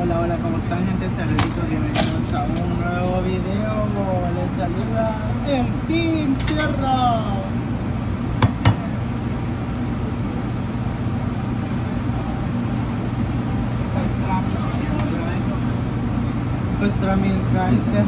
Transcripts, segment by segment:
Hola, hola, ¿cómo están, gente? Saluditos, bienvenidos a un nuevo video. Les saluda el Team Tierra. Pastrami Kaiser.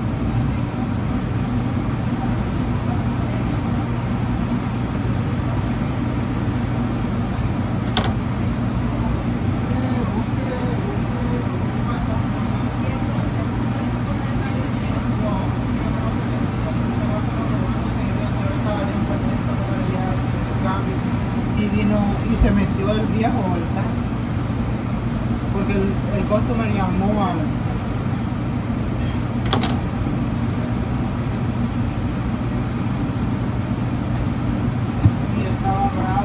Y vino y se metió el viejo, ¿verdad? Porque el customer llamó a y estaba bravo.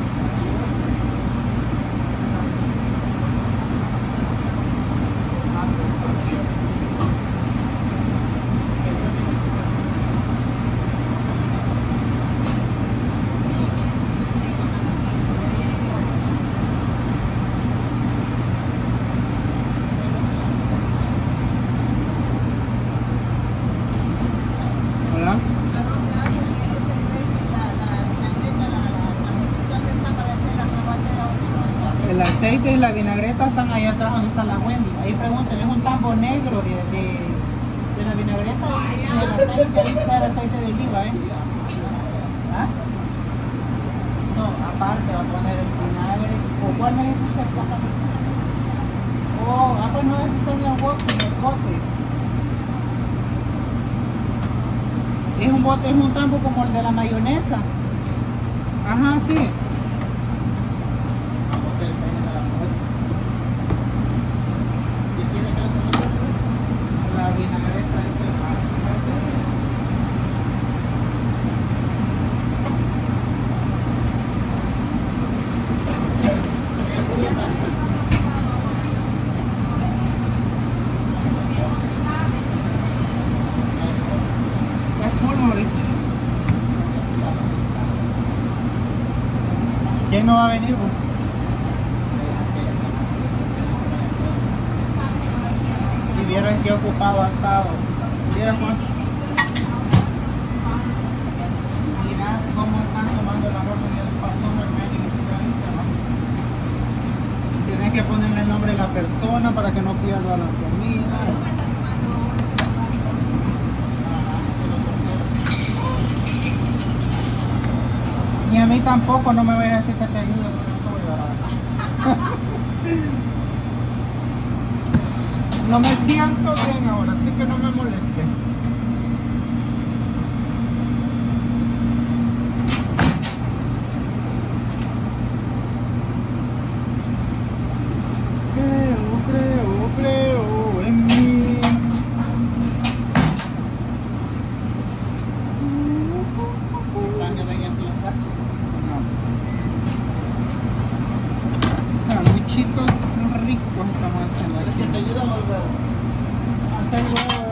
Hola. El aceite y la vinagreta están ahí atrás donde está la Wendy. Ahí pregúntenle, es un tambo negro de la vinagreta y el aceite. Ahí está el aceite de oliva, ¿eh? ¿Ah? No, aparte va a poner el vinagre. ¿O cuál me dices que placa? Oh, pues no, ese está en el bote. Es un bote, es un tambo como el de la mayonesa. Ajá, sí. La vinagreta es full, Mauricio. ¿Quién no va a venir, vos? Y vieron qué ocupado ha estado. ¿Vieron, Juan? Mira cómo están tomando la orden del pasón, hermano. Tienes que ponerle el nombre de la persona para que no pierda la comida. Ni a mí tampoco, no me vayas a decir que te ayude porque no te voy a dar. No me siento bien ahora, así que no me moleste. Creo en mí. ¿También hay en tu casa? No. Sandwichitos ricos estamos haciendo. ¿Es que te ayuda a volver? Hacer huevo.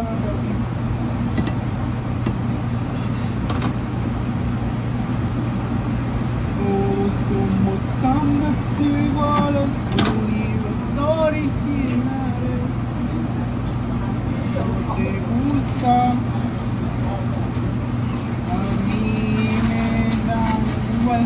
Somos tan desiguales, unidos originales. Si te gusta, a mí me da igual.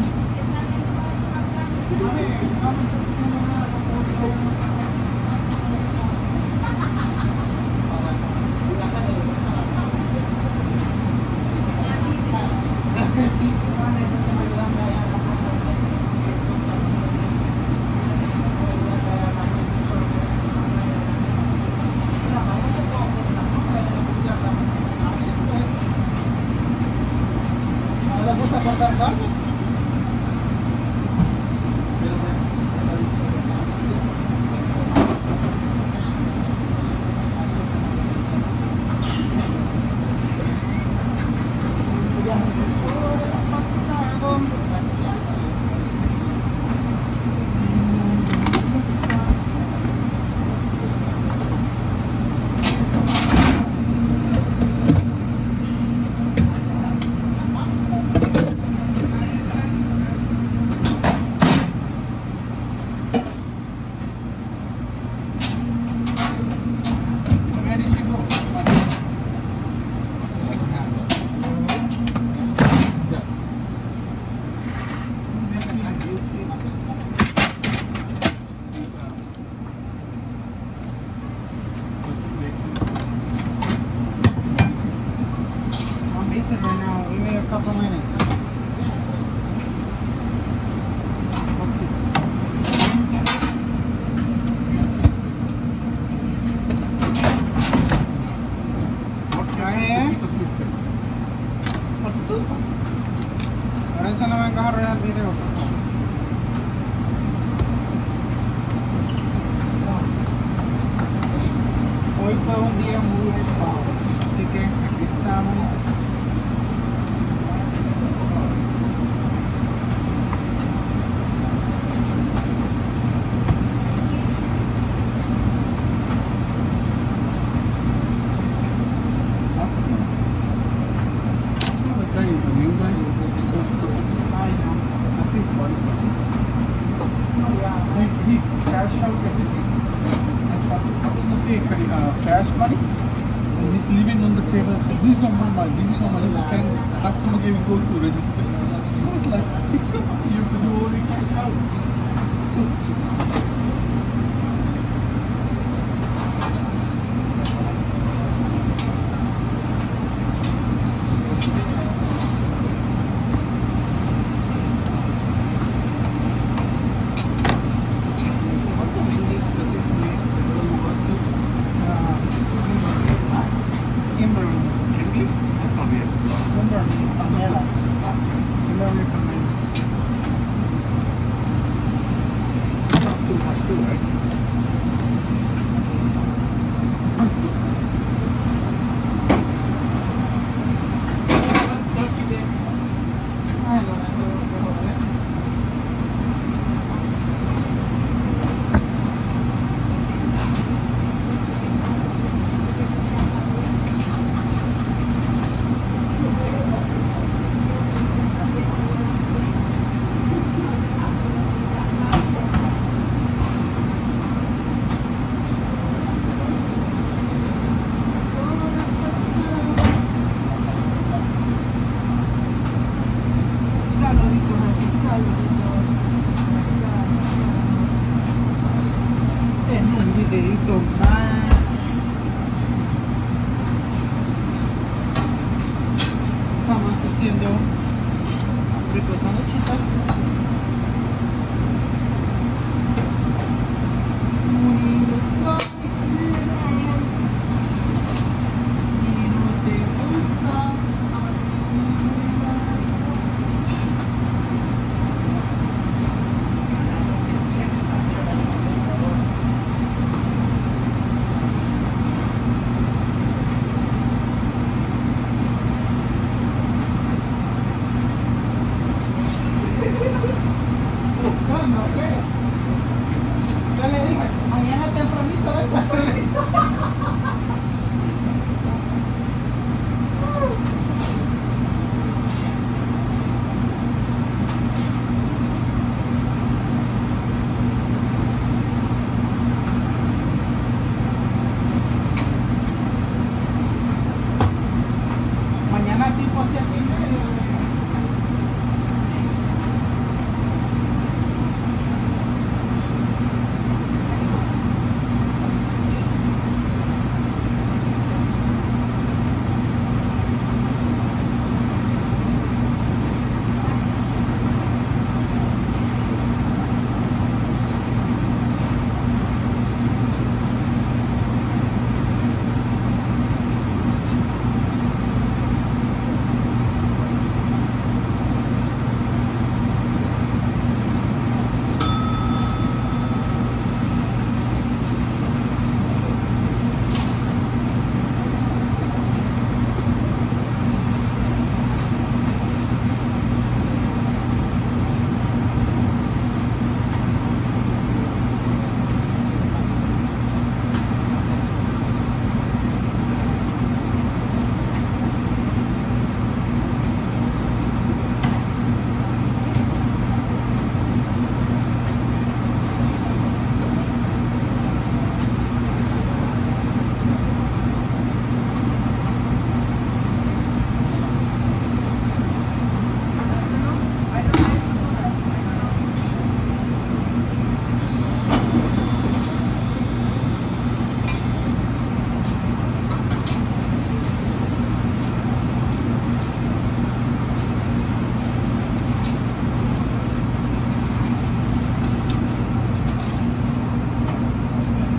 couple minutes. What's this? Por eso no me encaja arreglar el video. Hoy fue un día muy ocupado, así que aquí estamos. Cash money, and he's leaving on the table and says, "This is not my money, this is not my money." So can customer can go to register? I was like, it's your money, you have to do only cash out.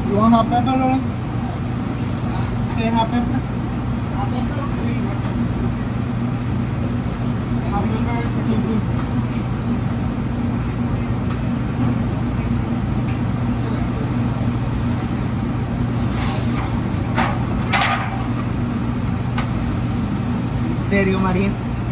You want hot pepper, Lawrence? Say hot pepper. Hot pepper is still good. ¿En serio, María?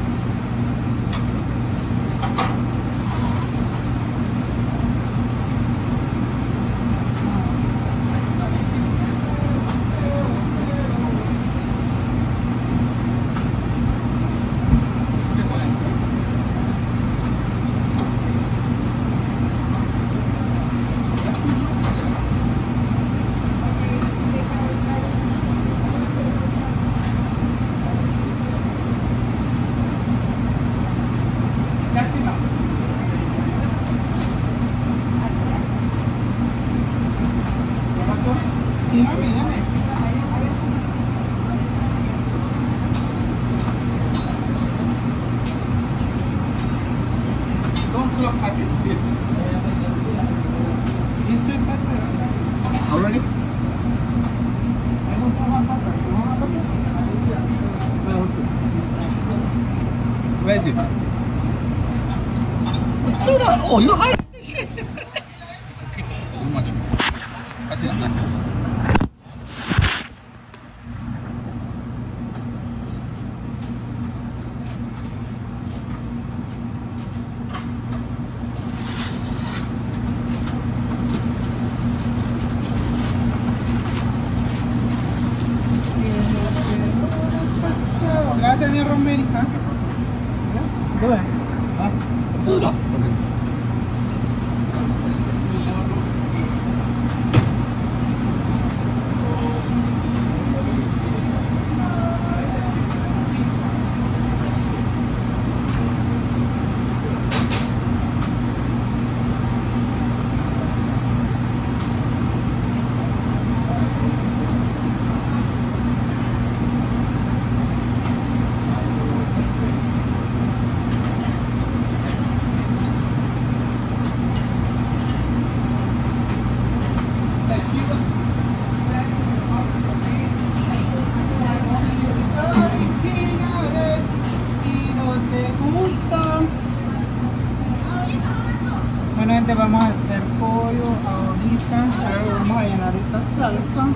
Sí, mami, dame. Don't pull up packet. Yeah. This sweet pepper. Already? I don't put hot pepper. You want hot pepper? Where is it? What's that? Oh, you're hiding this shit. Okay. Too much. That's it. That's it. Gracias, Daniel Romero. Dove? Huh? What's that? Okay. Bueno, gente, vamos a hacer pollo ahorita. Ahora vamos a llenar esta salsa.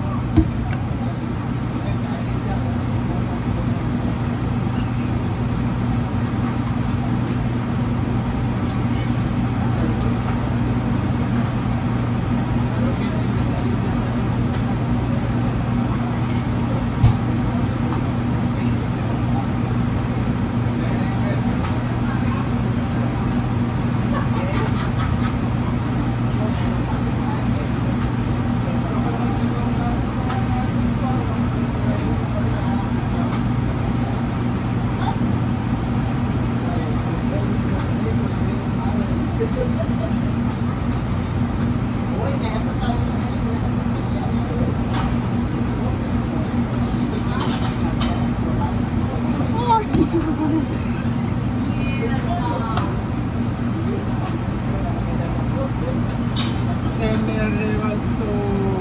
Se me rebasó.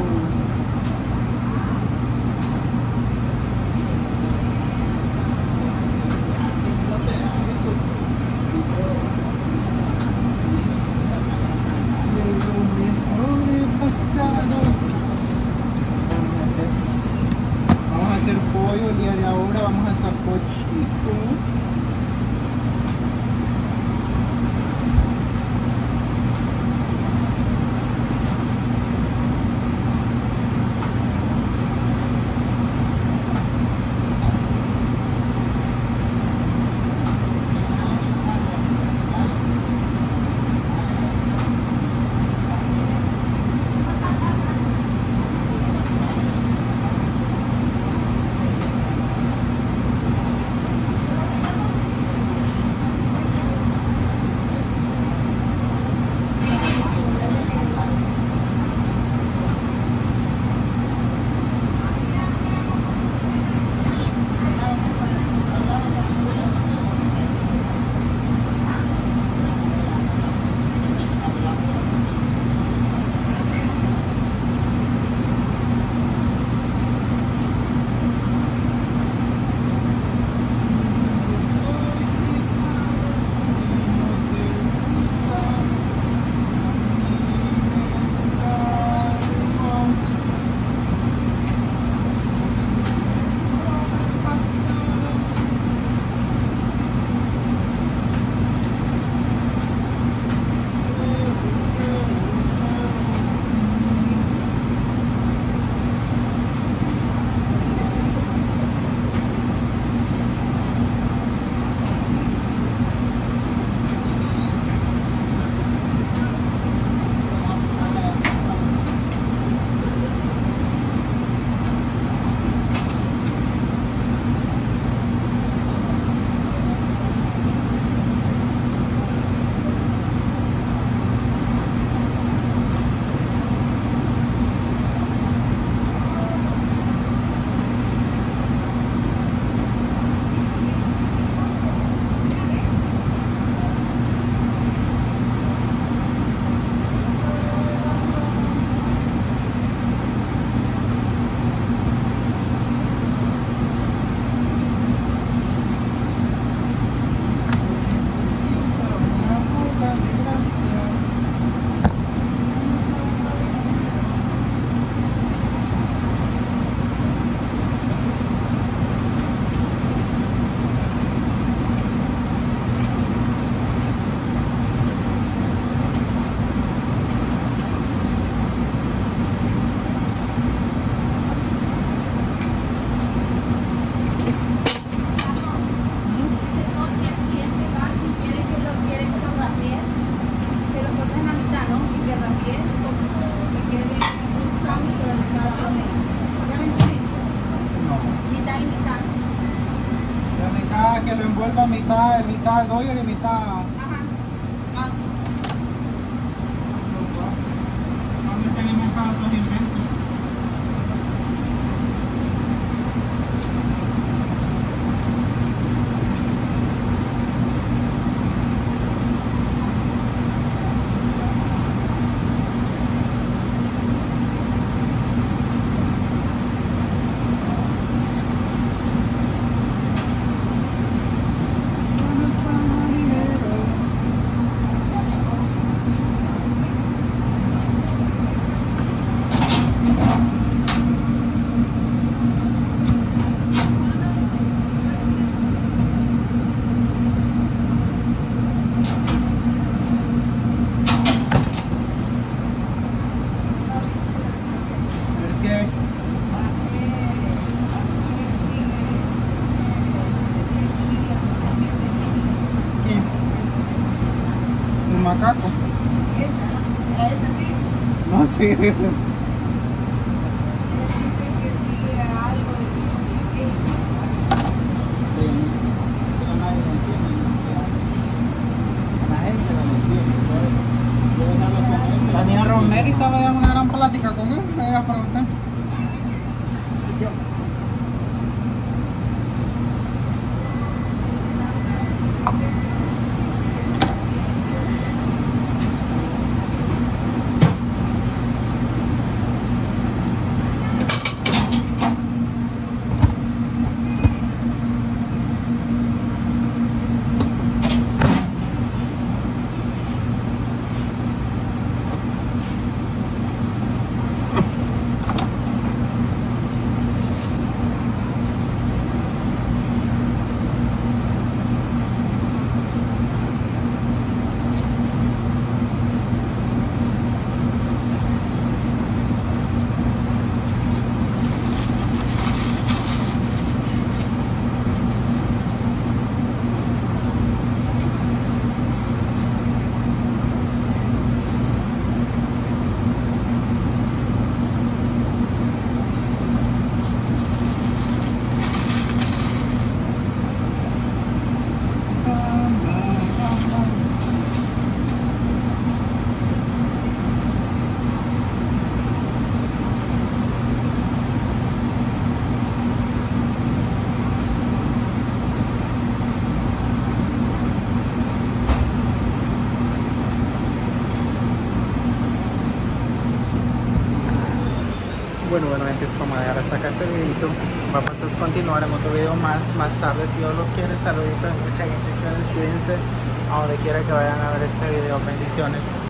Vamos a hacer pollo el día de ahora, vamos a hacer pochito. mitad Doyer y mitad. ¿Dónde se han inventado estos inventos? Macaco. No sé. Daniel Romero estaba dando una gran plática con él, me iba a preguntar. Bueno, gente, es como dejar hasta acá este videito. Vamos a continuar en otro video más tarde, si Dios lo quiere. Saluditos, muchas bendiciones, cuídense a donde quiera que vayan a ver este video. Bendiciones.